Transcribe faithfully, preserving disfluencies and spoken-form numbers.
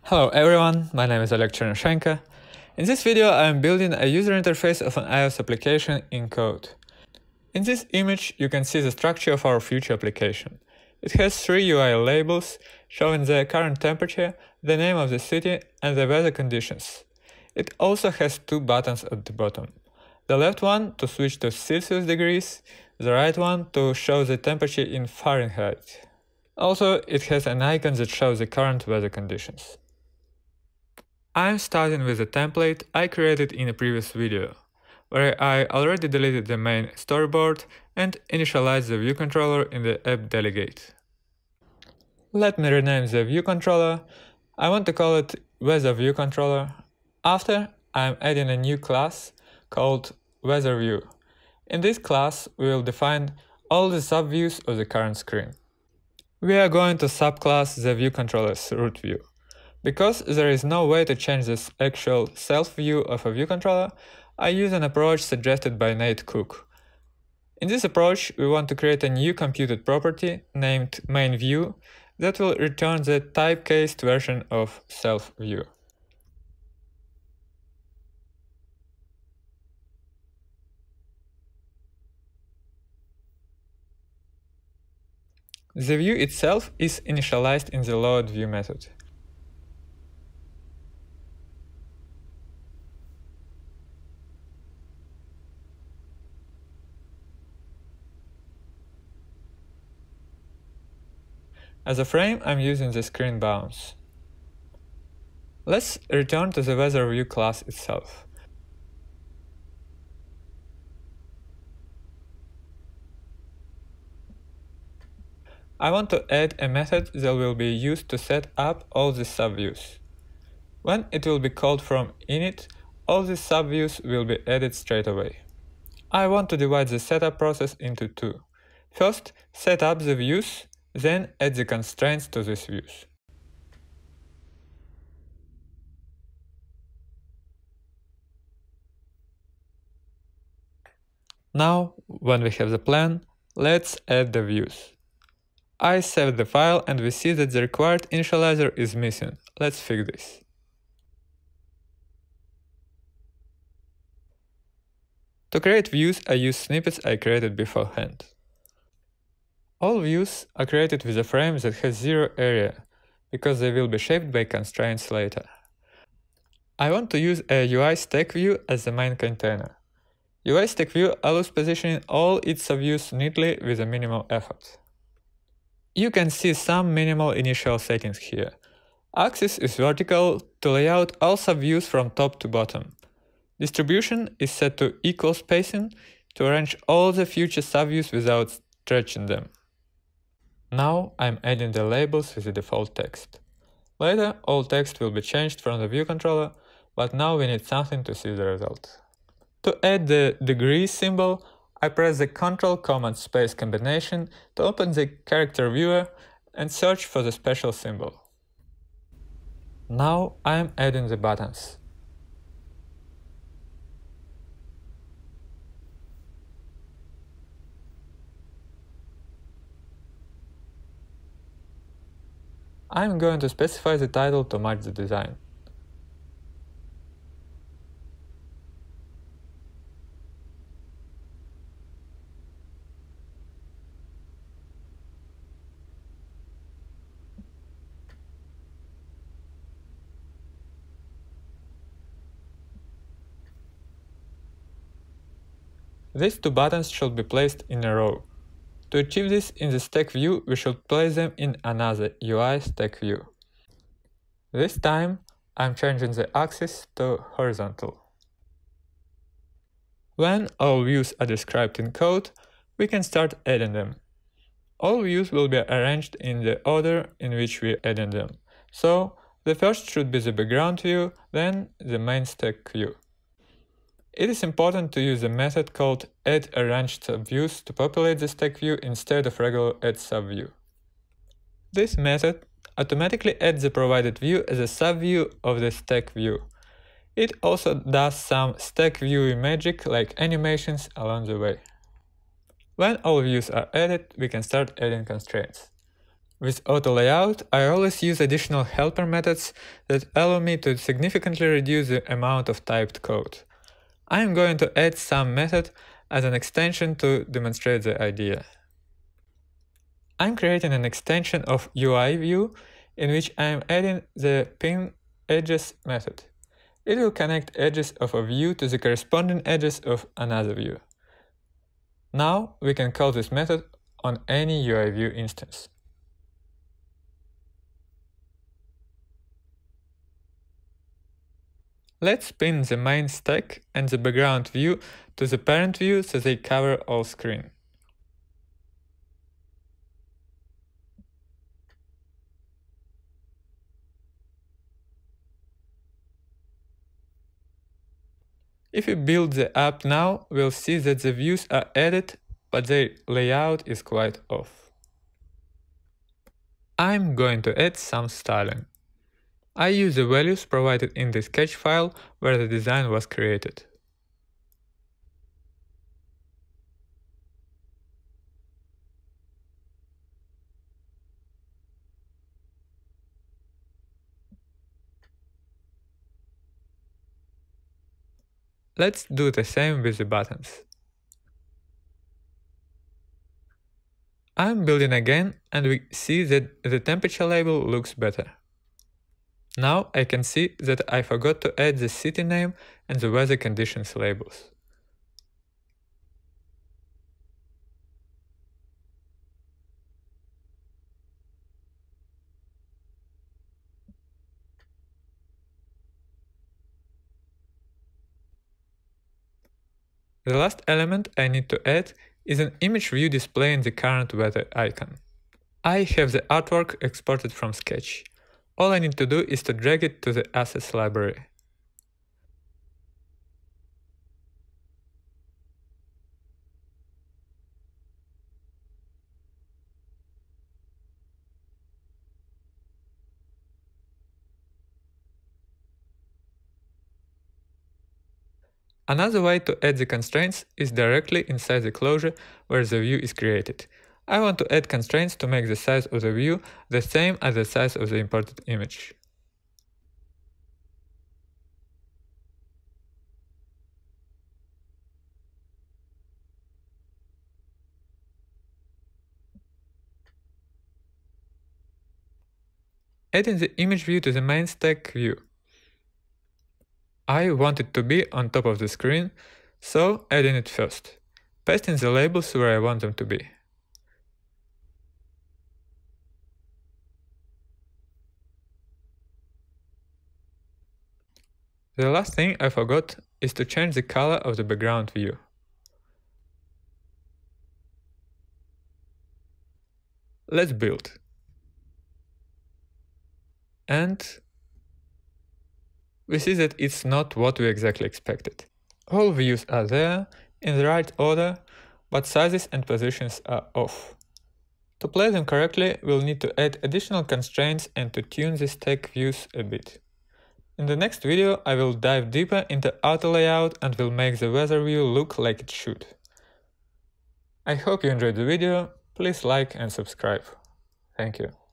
Hello everyone, my name is Oleg Chernyshenko. In this video I am building a user interface of an iOS application in code. In this image you can see the structure of our future application. It has three U I labels showing the current temperature, the name of the city and the weather conditions. It also has two buttons at the bottom. The left one to switch to Celsius degrees, the right one to show the temperature in Fahrenheit. Also, it has an icon that shows the current weather conditions. I'm starting with a template I created in a previous video, where I already deleted the main storyboard and initialized the view controller in the app delegate. Let me rename the view controller. I want to call it Weather View Controller. After, I'm adding a new class called Weather View. In this class, we will define all the subviews of the current screen. We are going to subclass the view controller's root view. Because there is no way to change this actual self-view of a view controller, I use an approach suggested by Nate Cook. In this approach, we want to create a new computed property named MainView that will return the typecased version of self-view. The view itself is initialized in the loadView method. As a frame, I'm using the screen bounce. Let's return to the Weather View class itself. I want to add a method that will be used to set up all the subviews. When it will be called from init, all the subviews will be added straight away. I want to divide the setup process into two. First, set up the views, then add the constraints to these views. Now, when we have the plan, let's add the views. I saved the file and we see that the required initializer is missing. Let's fix this. To create views, I use snippets I created beforehand. All views are created with a frame that has zero area, because they will be shaped by constraints later. I want to use a UIStackView as the main container. UIStackView allows positioning all its subviews neatly with a minimal effort. You can see some minimal initial settings here. Axis is vertical to lay out all subviews from top to bottom. Distribution is set to equal spacing to arrange all the future subviews without stretching them. Now I'm adding the labels with the default text. Later, all text will be changed from the view controller, but now we need something to see the result. To add the degree symbol, I press the Control Command Space combination to open the character viewer and search for the special symbol. Now I'm adding the buttons. I'm going to specify the title to match the design. These two buttons should be placed in a row. To achieve this in the stack view, we should place them in another UIStackView. This time, I'm changing the axis to horizontal. When all views are described in code, we can start adding them. All views will be arranged in the order in which we added them. So, the first should be the background view, then the main stack view. It is important to use a method called addArrangedSubviews to populate the stack view instead of regular addSubview. This method automatically adds the provided view as a subview of the stack view. It also does some stack view magic like animations along the way. When all views are added, we can start adding constraints. With auto layout, I always use additional helper methods that allow me to significantly reduce the amount of typed code. I am going to add some method as an extension to demonstrate the idea. I'm creating an extension of UIVIew in which I am adding the pin edges method. It will connect edges of a view to the corresponding edges of another view. Now we can call this method on any UIView instance. Let's pin the main stack and the background view to the parent view so they cover all screen. If we build the app now, we'll see that the views are added, but their layout is quite off. I'm going to add some styling. I use the values provided in the sketch file where the design was created. Let's do the same with the buttons. I'm building again and we see that the temperature label looks better. Now I can see that I forgot to add the city name and the weather conditions labels. The last element I need to add is an image view displaying the current weather icon. I have the artwork exported from Sketch. All I need to do is to drag it to the assets library. Another way to add the constraints is directly inside the closure where the view is created. I want to add constraints to make the size of the view the same as the size of the imported image. Adding the image view to the main stack view. I want it to be on top of the screen, so adding it first. Pasting the labels where I want them to be. The last thing I forgot is to change the color of the background view. Let's build. And we see that it's not what we exactly expected. All views are there, in the right order, but sizes and positions are off. To play them correctly, we'll need to add additional constraints and to tune the stack views a bit. In the next video, I will dive deeper into auto layout and will make the weather view look like it should. I hope you enjoyed the video, please like and subscribe. Thank you.